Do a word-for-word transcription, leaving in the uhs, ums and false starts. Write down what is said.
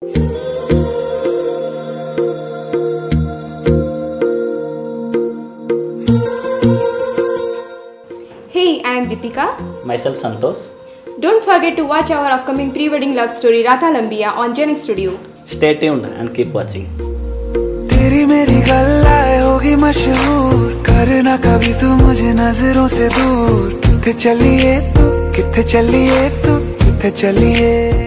Hey, I am Deepika. Myself Santosh. Don't forget to watch our upcoming pre-wedding love story Ratha Lambiya on Gen X Studio. Stay tuned and keep watching. तेरी मेरी गल्लाए होगी मशहूर, करना कभी तू मुझे नजरों से दूर। किथे चलिए तू, किथे चलिए तू, किथे चलिए।